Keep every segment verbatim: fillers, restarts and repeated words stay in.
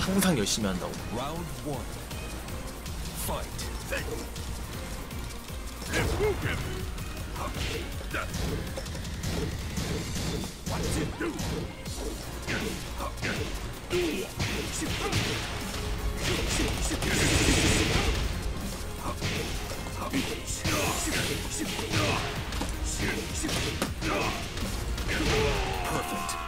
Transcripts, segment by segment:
항상 열심히 한다고. Perfect.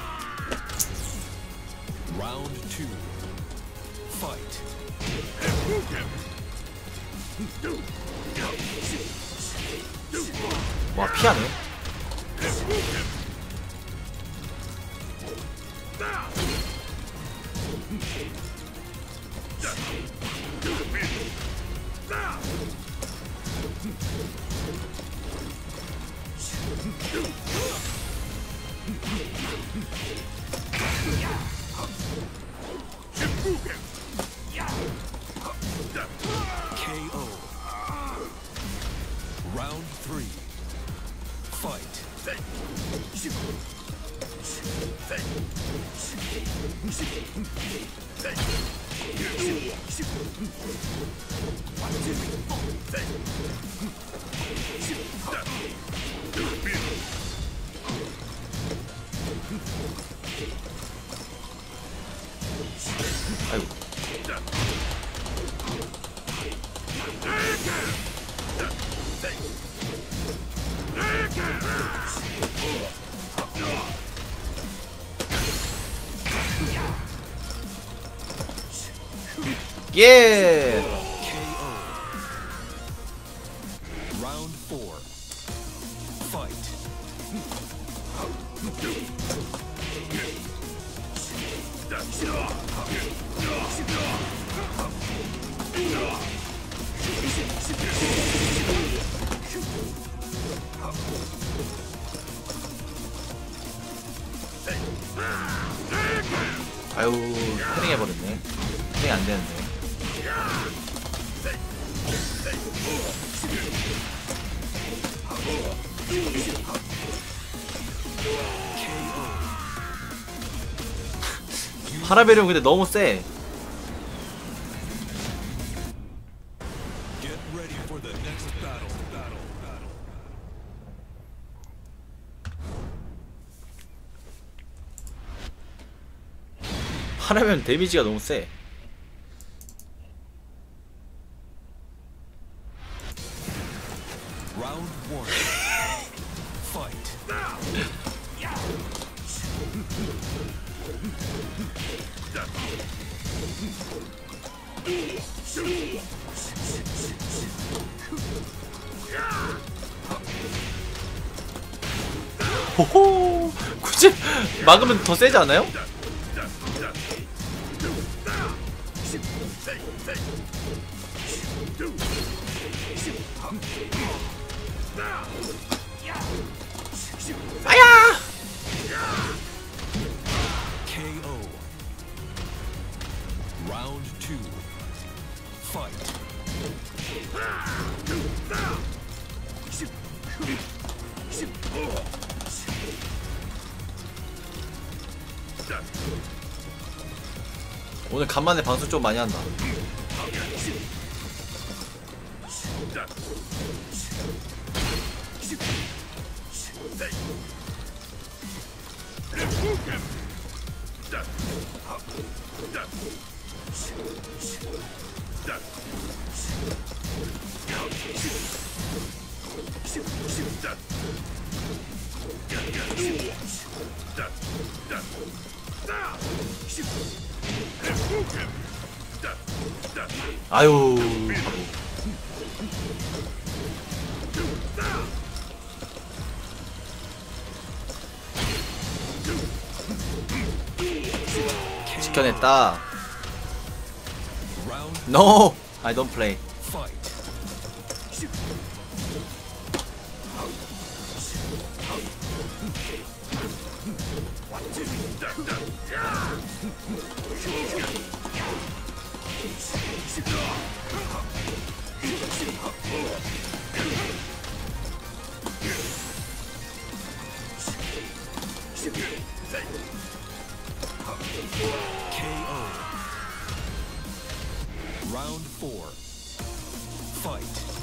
Round two. Fight. 와, 피하네. K O. Round three. Fight. 아이고. 예. K O. Round four. Fight. 아유, 패링 해버렸네. 패링 안 되는데. 파라베리온 근데 너무 세. Get ready for the next battle. Battle. Battle. 파라베리온 데미지가 너무 세. Round one. Fight. 호호. 굳이 막으면 더 세지 않아요? 아야! K O. Round two. Fight. 오늘 간만에 방송 좀 많이 한다. 아유. 지켜냈다. No, I don't play. K O. Round four. Fight.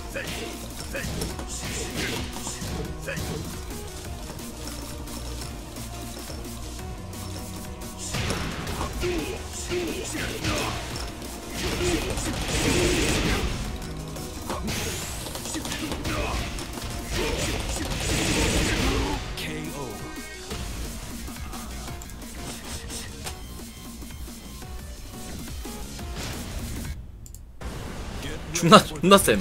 K O. 존나 존나 쌤.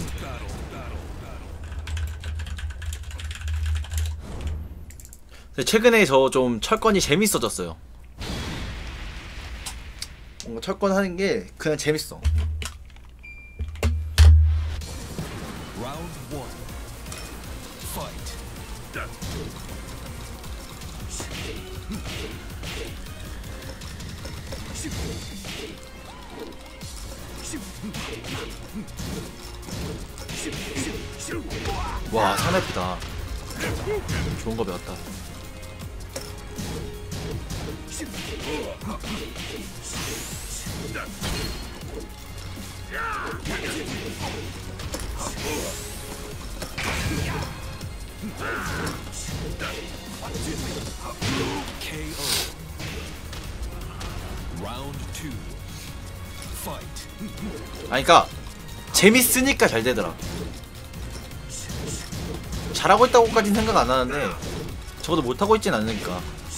근데 최근에 저 좀 철권이 재밌어졌어요. 뭔가 철권 하는 게 그냥 재밌어. Round one. Fight. 와, 사나피다. 좋은 거 배웠다. K O. Round two. Fight. 아니 그니까 재밌으니까 잘 되더라. 잘하고 있다고까지는 생각 안 하는데 적어도 못하고 있진 않으니까.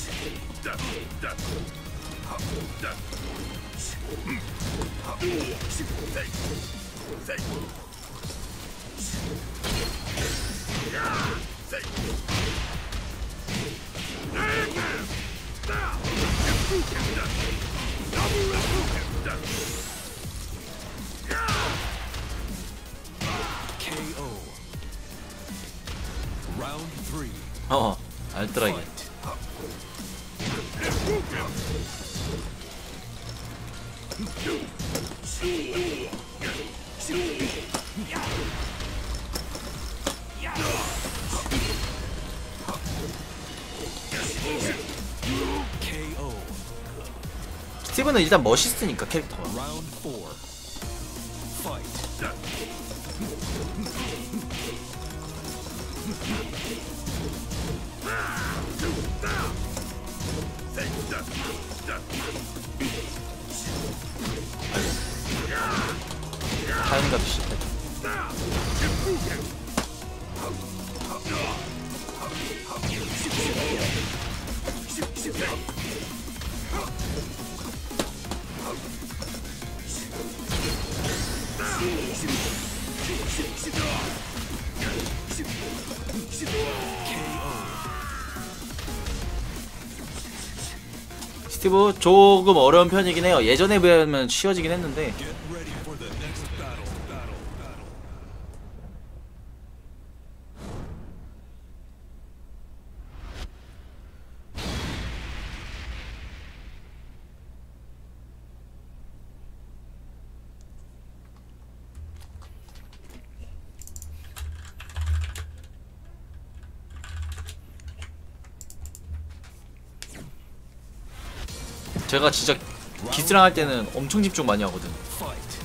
K O. Round three. 어, 알더라 이게. Fight. K O. 스티븐은 일단 멋있으니까 캐릭터가. Round four. Fight. 타임가도 실패. 스티브 조금 어려운 편이긴 해요. 예전에 비하면 쉬워지긴 했는데. Get ready for the next battle. Battle. Battle. 제가 진짜 기스랑 할 때는 엄청 집중 많이 하거든. Fight.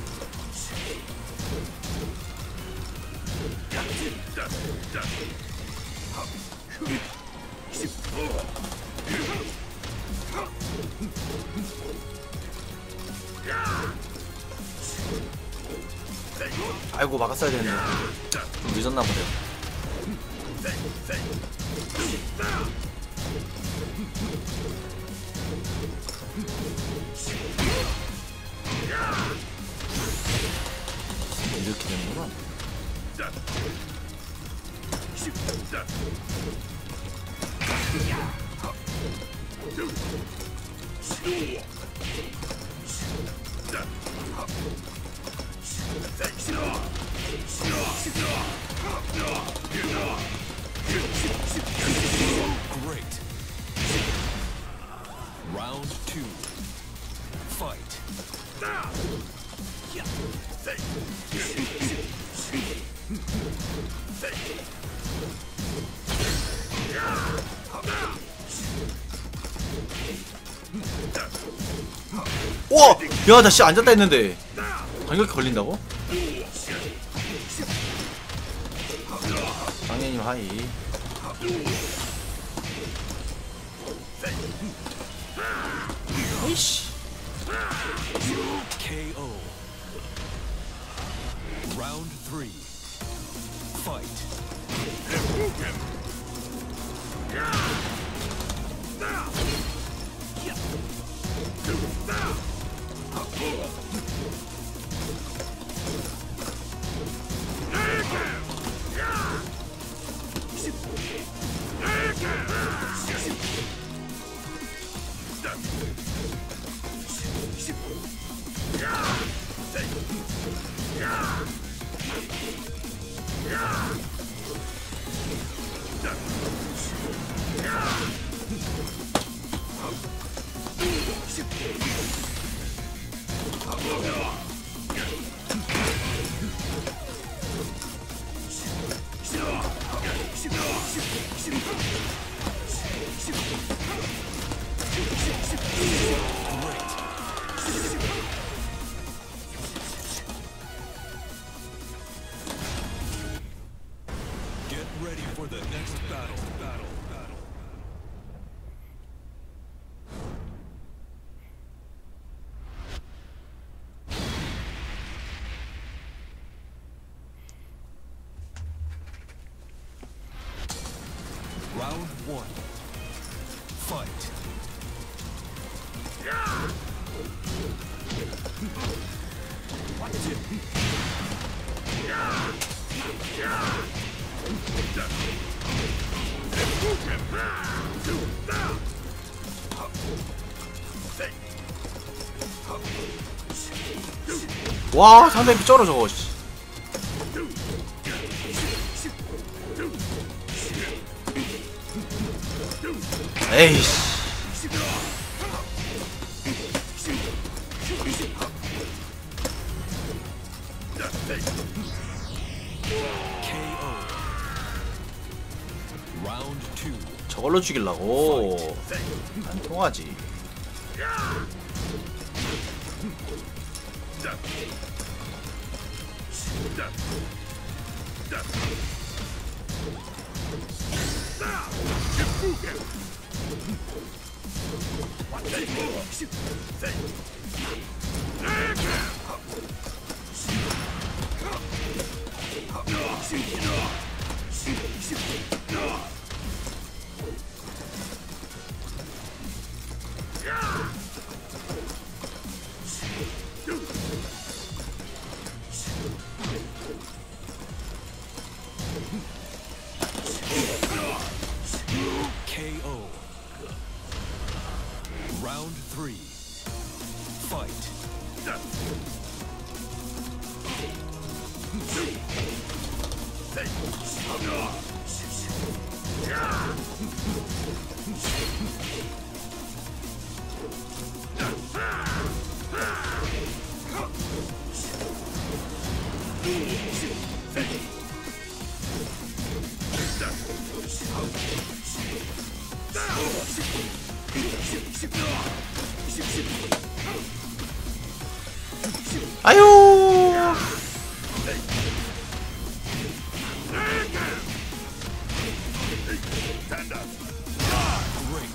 아이고 막았어야 되는데 좀 늦었나 보네요. 이렇게 되는구나. Great. Round two. Fight. 우와! 야, 나 씨 앉았다 했는데. 간격이 걸린다고? 장례님 하이. 에이씨. 케이오. Round three. Fight. Get ready for the next battle. Battle. Battle. Round one. Fight. 와, 상당히 쩔어 저거. 씨. 에이씨. 케이오. Round two. 저걸로 죽이려고. 안 통하지. 케이오. Round three. Fight. 아유. Great.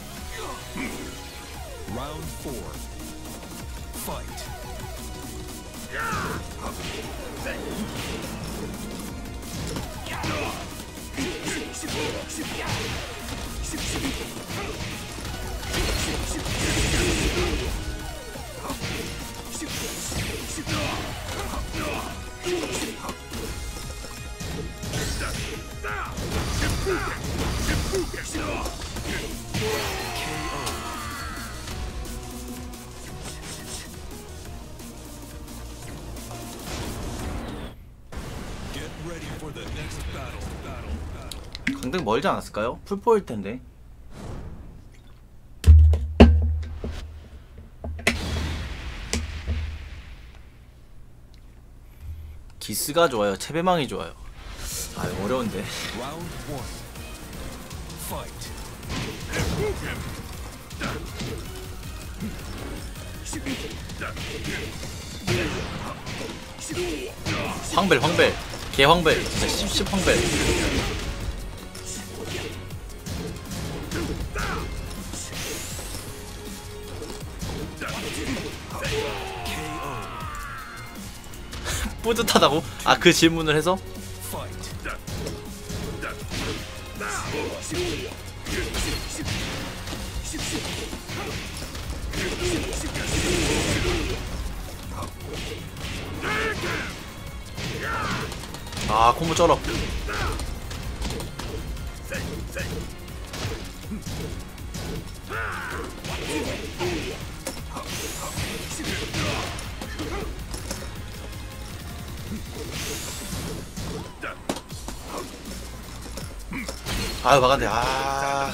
Round four. Fight. Get ready for the next battle. Battle. Battle. 강등 멀지 않았을까요? 풀포일 텐데. 기스가 좋아요. 체배망이 좋아요. 아, 어려운데. Round one. Fight. 황벨 황벨 개 황벨 진짜 씹씹 황벨. 뿌듯하다고? 아 그 질문을 해서? 아 콤보 쩔어. 아유 막았네. 아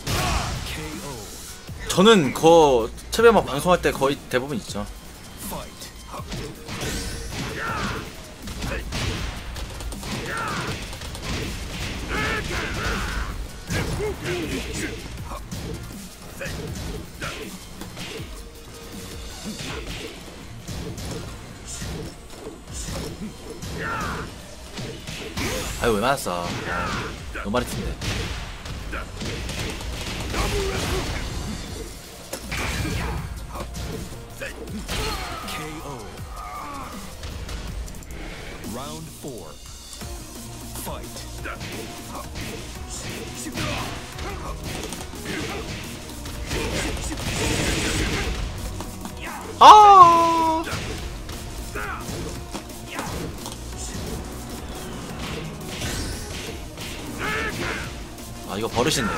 저는 그 채배막 방송할 때 거의 대부분 있죠. 아유 왜 맞았어. 너무 많이 튄데. Round four. Fight. 아 아 이거 버릇인데.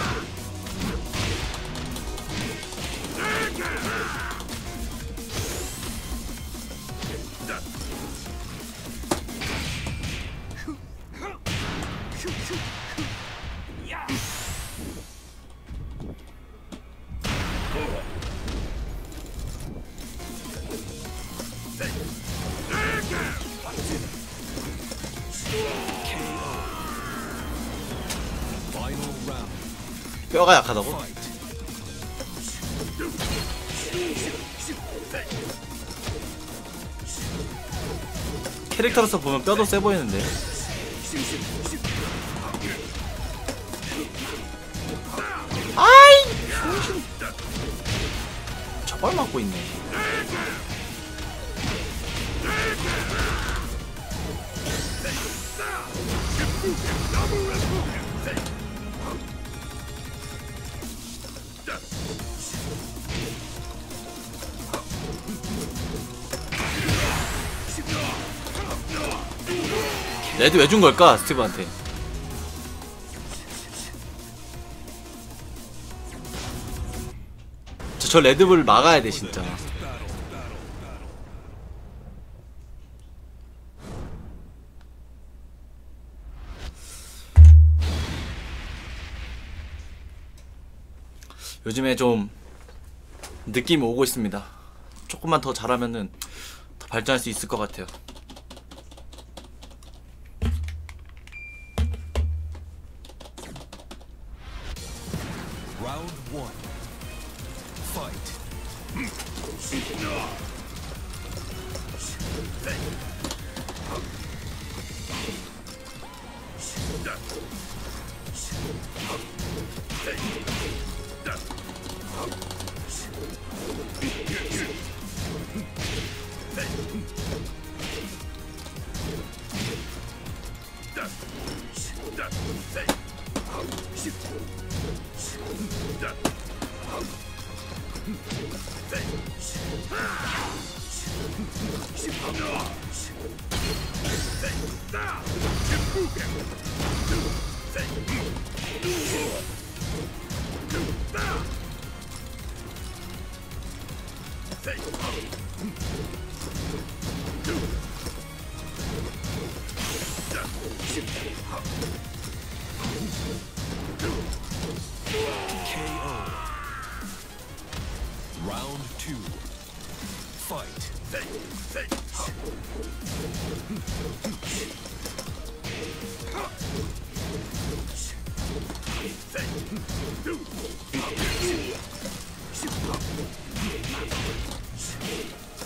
Final round. 뼈가 약하다고? Fight. 캐릭터로서 보면 뼈도 세 보이는데. 아이 저걸 맞고 있네. 레드 왜 준 걸까 스티브한테? 저, 저 레드불 막아야 돼 진짜. 요즘에 좀 느낌이 오고 있습니다. 조금만 더 잘하면은 더 발전할 수 있을 것 같아요. Round one. Fight. K O. Round two. Fight.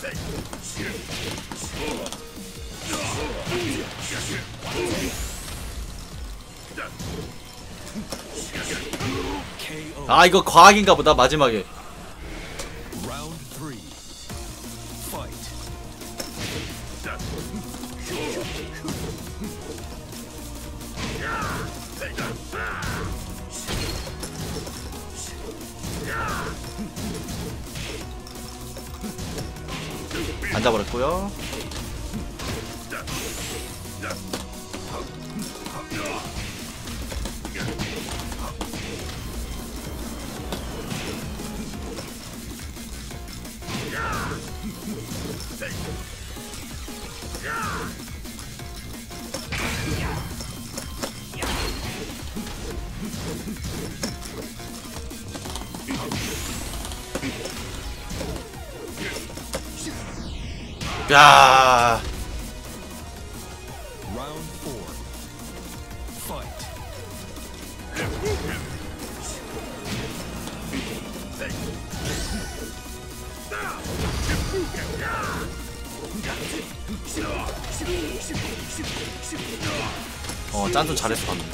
케이오. 아 이거 과학인가 보다 마지막에. Round three. Fight. 앉아버렸고요. 야. Round four. Fight. 어 짠좀 잘했어 방금.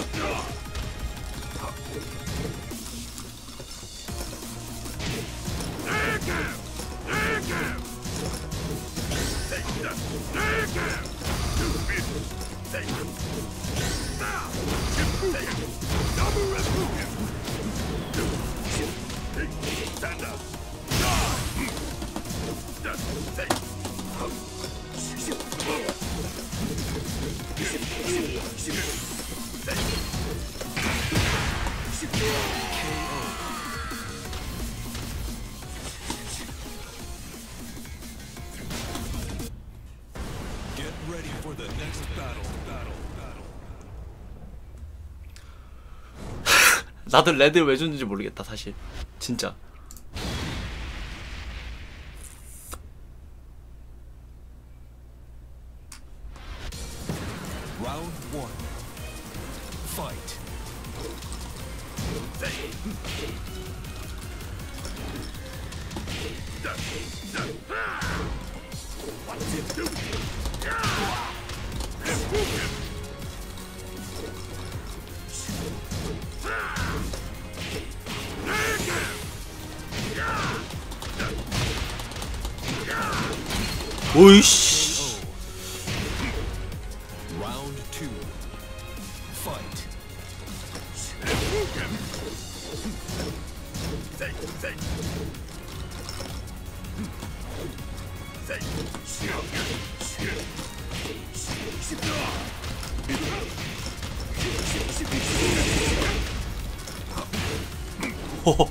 Get ready for the next battle. Battle. Battle. 나도 레드 왜 줬는지 모르겠다 사실. 진짜. Round one. Fight. 오이씨. Round two. Fight. 호호.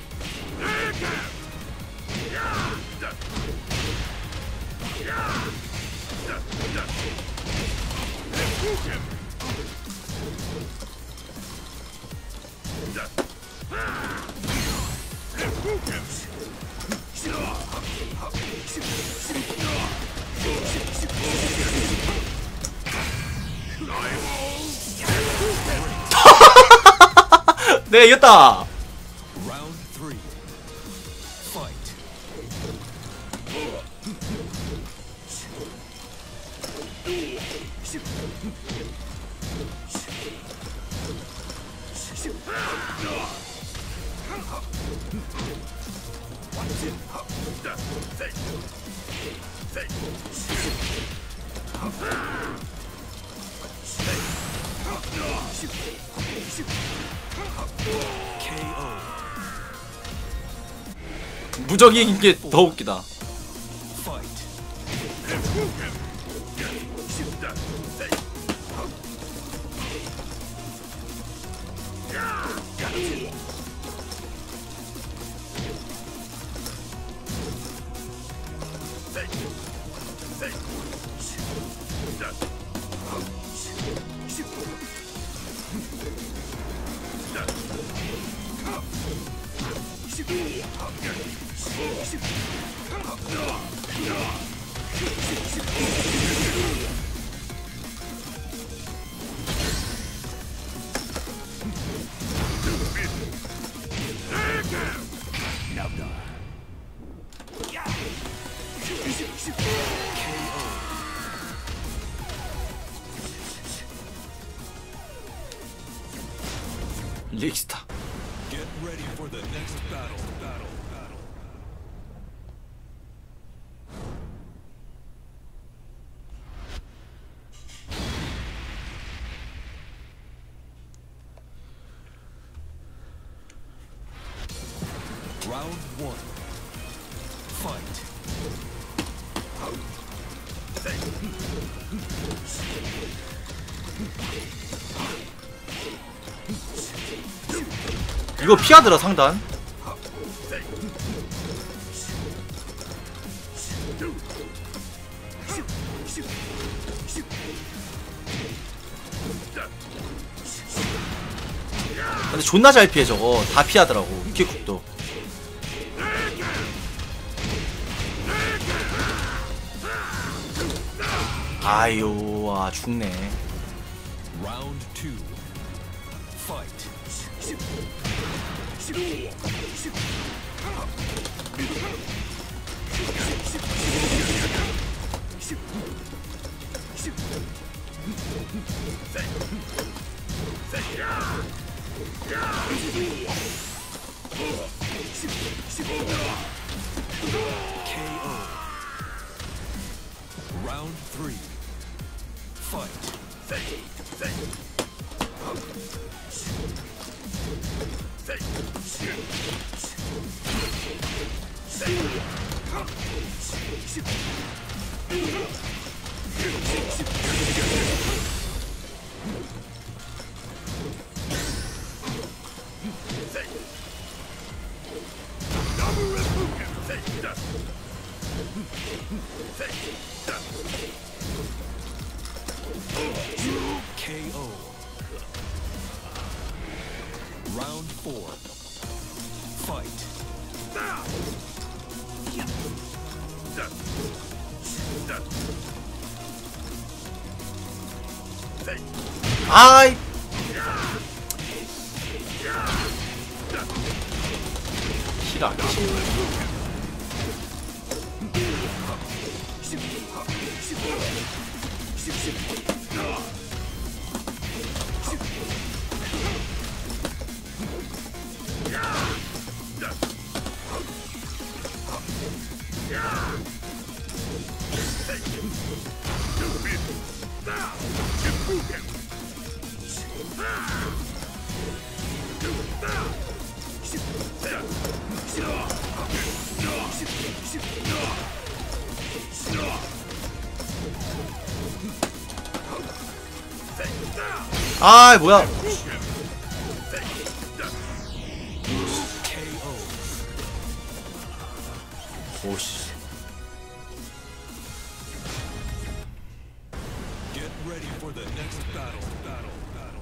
네 이겼다. Round three. Fight. 케이오. 무적인 게 더 웃기다. Fight. 이엑스타. Get ready for the next battle. Battle. Battle. Round one. Fight. 이거 피하더라 상단. 근데 존나 잘 피해 저거. 다 피하더라고 킥쿡도. 아유, 아 죽네. Round two. Fight. K O. Round three. Fight. K O. Round four. Fight. 아이. 힐 아 뭐야. 오씨. Get ready for the next battle. Battle. Battle.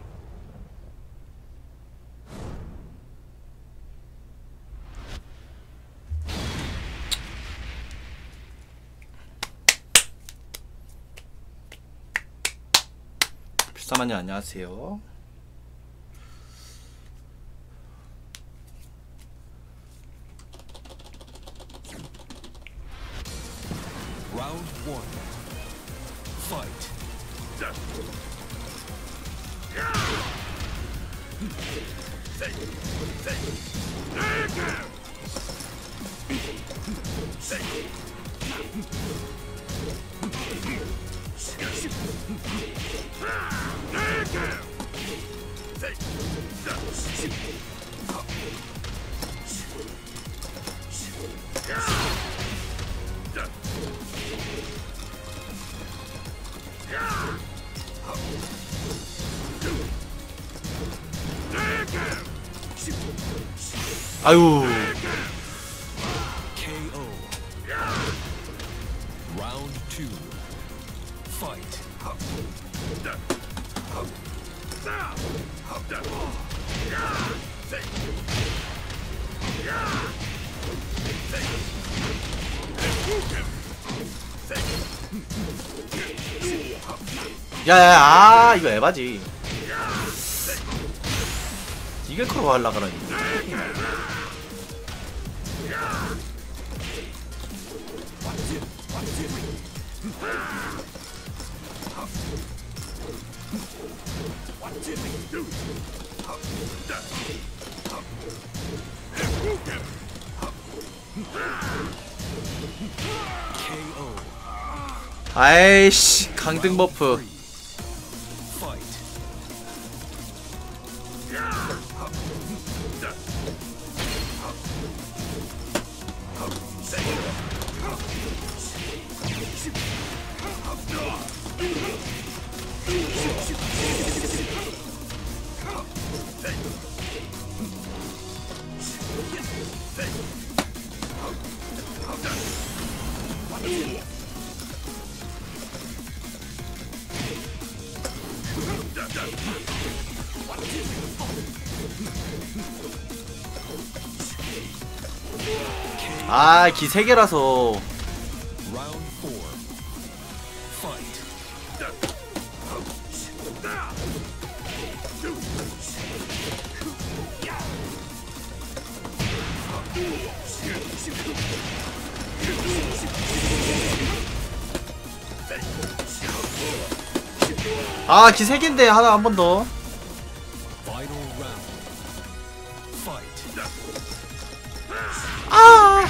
필사마님 안녕하세요. Round one. Fight. 아유. K O. Round two. Fight. 야야, 아 이거 에바지. 이길 거로 하려 그러니. 아이씨 강등 버프. 아, 기 세 개라서. Round four. Fight. 아, 기 세 개인데 하나 한 번 더. Final round. Fight. 아!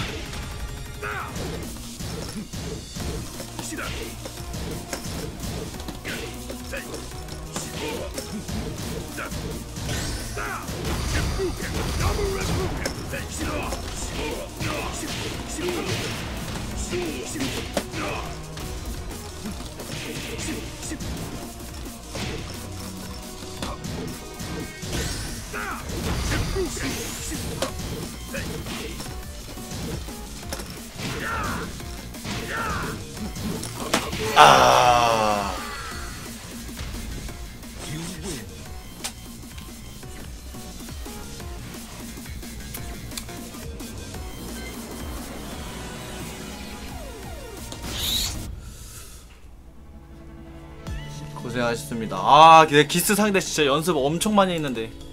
아. You win. 고생하셨습니다. 아, 내 기스 상대 진짜 연습 엄청 많이 했는데.